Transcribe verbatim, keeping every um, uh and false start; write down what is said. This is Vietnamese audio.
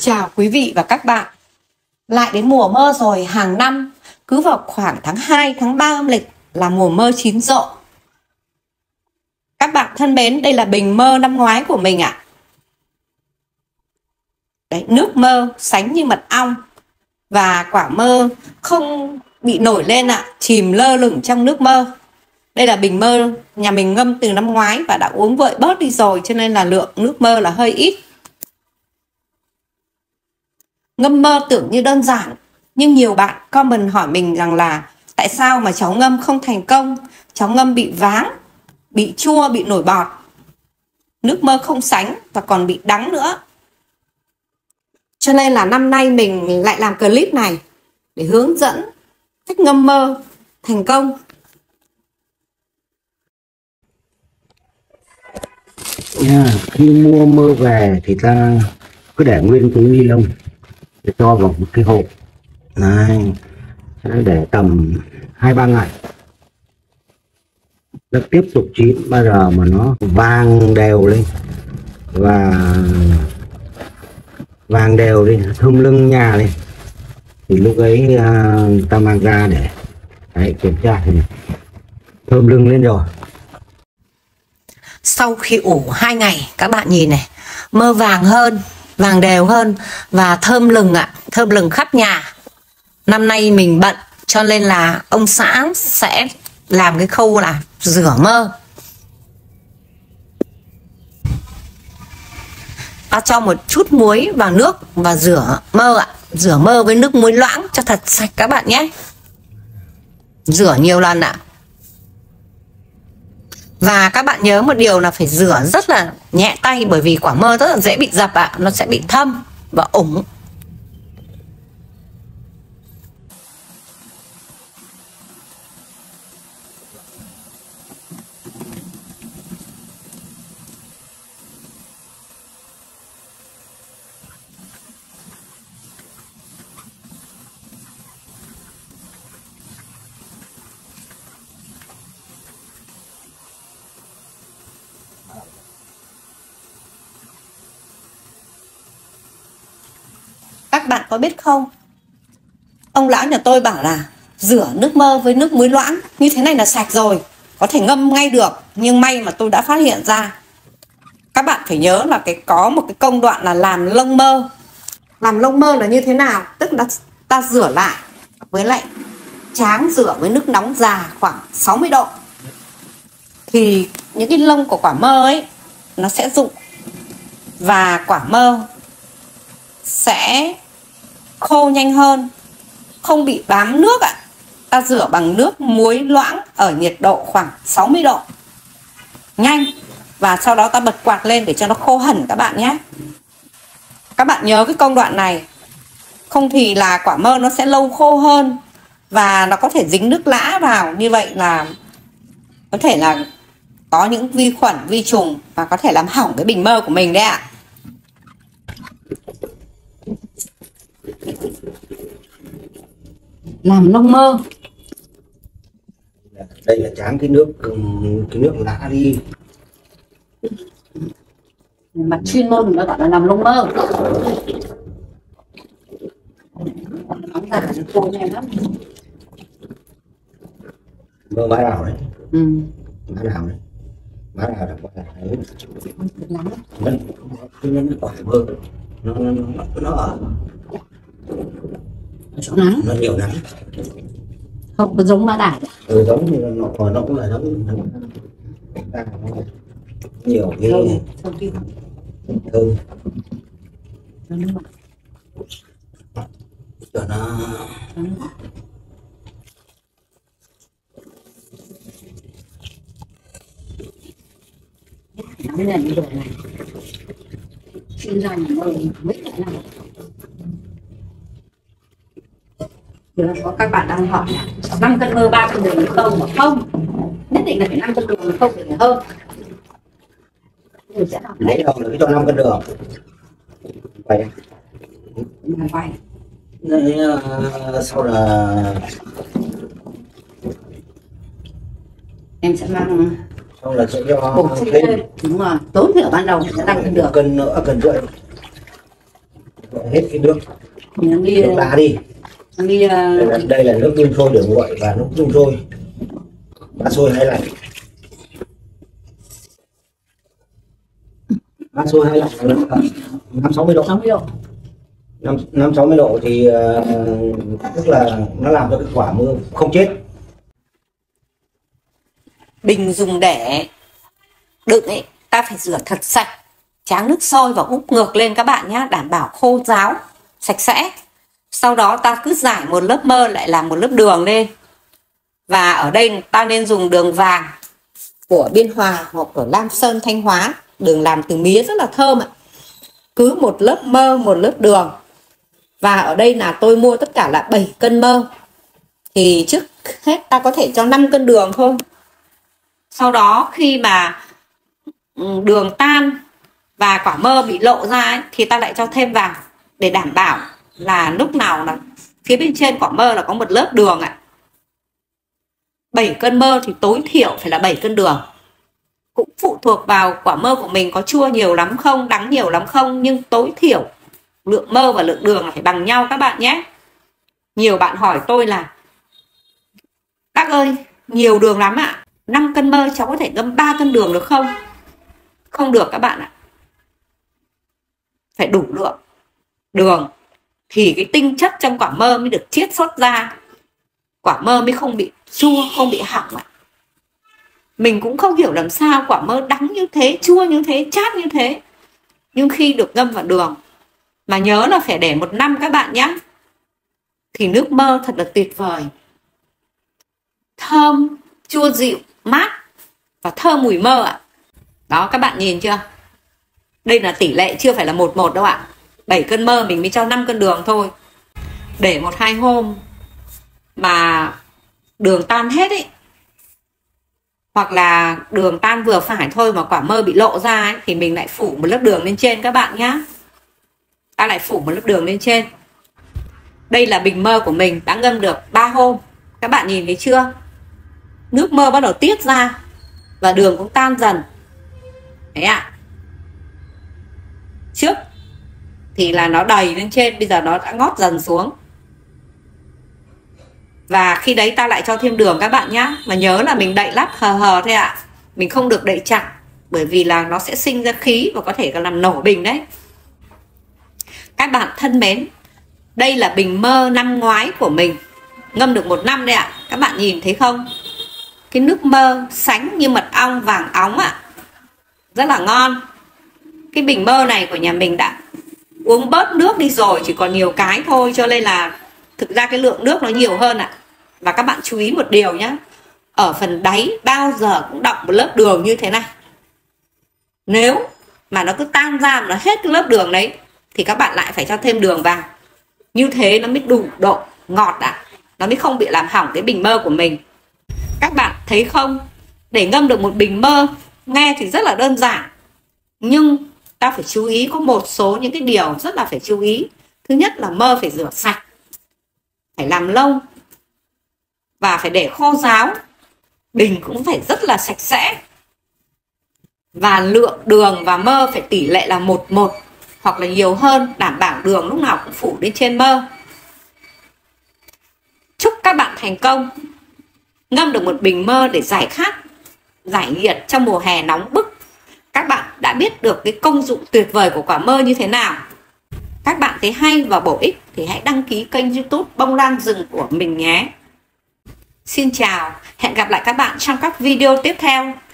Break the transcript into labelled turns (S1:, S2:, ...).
S1: Chào quý vị và các bạn. Lại đến mùa mơ rồi, hàng năm cứ vào khoảng tháng hai, tháng ba âm lịch là mùa mơ chín rộ. Các bạn thân mến, đây là bình mơ năm ngoái của mình ạ. Đấy, nước mơ sánh như mật ong và quả mơ không bị nổi lên ạ, chìm lơ lửng trong nước mơ. Đây là bình mơ nhà mình ngâm từ năm ngoái và đã uống vợi bớt đi rồi, cho nên là lượng nước mơ là hơi ít. Ngâm mơ tưởng như đơn giản, nhưng nhiều bạn comment hỏi mình rằng là tại sao mà cháu ngâm không thành công, cháu ngâm bị váng, bị chua, bị nổi bọt, nước mơ không sánh và còn bị đắng nữa. Cho nên là năm nay mình lại làm clip này để hướng dẫn cách ngâm mơ thành công.
S2: Yeah, khi mua mơ về thì ta cứ để nguyên túi ni lông để cho vào một cái hộp này, để tầm hai ba ngày. Nó tiếp tục chín bao giờ mà nó vàng đều lên và vàng đều lên, thơm lưng nhà lên, thì lúc ấy uh, ta mang ra để đấy, kiểm tra thì thơm lưng lên rồi.
S1: Sau khi ủ hai ngày, các bạn nhìn này, mơ vàng hơn, vàng đều hơn và thơm lừng ạ, thơm lừng khắp nhà. Năm nay mình bận cho nên là ông xã sẽ làm cái khâu là rửa mơ. Ta cho một chút muối vào nước và rửa mơ ạ, rửa mơ với nước muối loãng cho thật sạch các bạn nhé. Rửa nhiều lần ạ. Và các bạn nhớ một điều là phải rửa rất là nhẹ tay, bởi vì quả mơ rất là dễ bị dập ạ, nó sẽ bị thâm và ủng. Các bạn có biết không, ông lão nhà tôi bảo là rửa nước mơ với nước muối loãng như thế này là sạch rồi, có thể ngâm ngay được. Nhưng may mà tôi đã phát hiện ra. Các bạn phải nhớ là cái có một cái công đoạn là làm lông mơ. Làm lông mơ là như thế nào? Tức là ta rửa lại với lại tráng rửa với nước nóng già khoảng sáu mươi độ, thì những cái lông của quả mơ ấy nó sẽ rụng và quả mơ sẽ khô nhanh hơn, không bị bám nước ạ. Ta rửa bằng nước muối loãng ở nhiệt độ khoảng sáu mươi độ, nhanh, và sau đó ta bật quạt lên để cho nó khô hẳn các bạn nhé. Các bạn nhớ cái công đoạn này, không thì là quả mơ nó sẽ lâu khô hơn và nó có thể dính nước lã vào, như vậy là có thể là có những vi khuẩn, vi trùng và có thể làm hỏng cái bình mơ của mình đấy ạ. Làm lông mơ.
S2: Đây là tráng cái nước cái nước lã đi.
S1: Mặt chuyên môn nó gọi là làm lông mơ. Nóng giả nó khô nhanh lắm.
S2: Mơ má đào đấy.
S1: Ừ.
S2: Má đào đấy. Má đào là quả đấy.
S1: Lắm.
S2: Nó cái nhân quả mơ nó nó nó, nó ở
S1: chỗ nắng,
S2: nó nhiều nắng,
S1: không có giống má đào.
S2: ừ, giống như nó còn nó cũng là giống nó nhiều cái thơm thơm cho nó
S1: đây là những đồ này chuyên gia nhà mơ mấy cái này. Được, có các bạn đang hỏi là năm cân mơ ba cân đường không, mà không, nhất định là phải năm cân đường không để hơn. Mình sẽ học
S2: lấy đâu là cái cho năm cân đường vậy
S1: mà quay.
S2: Đấy, uh, sau là
S1: em sẽ mang
S2: sau là sẽ cho
S1: bổ sung thêm, đúng rồi, tối thiểu ban đầu sẽ tăng cân đường.
S2: cân nữa, cân rưỡi hết cái nước
S3: Mình đi
S2: nước đá đi.
S3: đi uh...
S2: đây, là, đây là nước đun sôi để nguội và nước đun sôi bát sôi hay lạnh. Bát sôi hay lạnh năm sáu mươi độ.
S3: sáu mươi độ.
S2: năm sáu mươi độ thì uh, tức là nó làm cho cái quả mơ không chết.
S1: Bình dùng để đựng ấy, ta phải rửa thật sạch, tráng nước sôi và úp ngược lên các bạn nhé, đảm bảo khô ráo, sạch sẽ. Sau đó ta cứ rải một lớp mơ lại làm một lớp đường lên. Và ở đây ta nên dùng đường vàng của Biên Hòa hoặc của Lam Sơn Thanh Hóa, đường làm từ mía rất là thơm ạ. Cứ một lớp mơ, một lớp đường. Và ở đây là tôi mua tất cả là bảy cân mơ. Thì trước hết ta có thể cho năm cân đường thôi. Sau đó khi mà đường tan và quả mơ bị lộ ra ấy, thì ta lại cho thêm vào để đảm bảo là lúc nào là phía bên trên quả mơ là có một lớp đường ạ. bảy cân mơ thì tối thiểu phải là bảy cân đường. Cũng phụ thuộc vào quả mơ của mình có chua nhiều lắm không, đắng nhiều lắm không, nhưng tối thiểu lượng mơ và lượng đường là phải bằng nhau các bạn nhé. Nhiều bạn hỏi tôi là bác ơi, nhiều đường lắm ạ, năm cân mơ cháu có thể ngâm ba cân đường được không? Không được các bạn ạ. Phải đủ lượng đường thì cái tinh chất trong quả mơ mới được chiết xuất ra, quả mơ mới không bị chua, không bị hỏng ạ. Mình cũng không hiểu làm sao quả mơ đắng như thế, chua như thế, chát như thế, nhưng khi được ngâm vào đường, mà nhớ là phải để một năm các bạn nhé, thì nước mơ thật là tuyệt vời, thơm, chua dịu, mát và thơm mùi mơ ạ. Đó, các bạn nhìn chưa? Đây là tỷ lệ chưa phải là một một đâu ạ. bảy cân mơ mình mới cho năm cân đường thôi. Để một hai hôm mà đường tan hết ấy, hoặc là đường tan vừa phải thôi mà quả mơ bị lộ ra ấy, thì mình lại phủ một lớp đường lên trên các bạn nhá. Ta lại phủ một lớp đường lên trên. Đây là bình mơ của mình đã ngâm được ba hôm. Các bạn nhìn thấy chưa? Nước mơ bắt đầu tiết ra và đường cũng tan dần. Đấy ạ. Trước thì là nó đầy lên trên, bây giờ nó đã ngót dần xuống. Và khi đấy ta lại cho thêm đường các bạn nhá. Mà nhớ là mình đậy lắp hờ hờ thôi ạ. Mình không được đậy chặt, bởi vì là nó sẽ sinh ra khí và có thể làm nổ bình đấy. Các bạn thân mến, đây là bình mơ năm ngoái của mình, ngâm được một năm đấy ạ. Các bạn nhìn thấy không? Cái nước mơ sánh như mật ong vàng óng ạ. Rất là ngon. Cái bình mơ này của nhà mình đã uống bớt nước đi rồi, chỉ còn nhiều cái thôi, cho nên là thực ra cái lượng nước nó nhiều hơn ạ. Và các bạn chú ý một điều nhé, ở phần đáy bao giờ cũng đọng một lớp đường như thế này. Nếu mà nó cứ tan ra mà nó hết cái lớp đường đấy thì các bạn lại phải cho thêm đường vào. Như thế nó mới đủ độ ngọt ạ. Nó mới không bị làm hỏng cái bình mơ của mình. Các bạn thấy không? Để ngâm được một bình mơ nghe thì rất là đơn giản, nhưng ta phải chú ý có một số những cái điều rất là phải chú ý. Thứ nhất là mơ phải rửa sạch, phải làm lâu và phải để khô ráo. Bình cũng phải rất là sạch sẽ. Và lượng đường và mơ phải tỷ lệ là một một hoặc là nhiều hơn, đảm bảo đường lúc nào cũng phủ lên trên mơ. Chúc các bạn thành công ngâm được một bình mơ để giải khát, giải nhiệt trong mùa hè nóng bức. Các bạn đã biết được cái công dụng tuyệt vời của quả mơ như thế nào. Các bạn thấy hay và bổ ích thì hãy đăng ký kênh YouTube Bông Lan Rừng của mình nhé. Xin chào, hẹn gặp lại các bạn trong các video tiếp theo.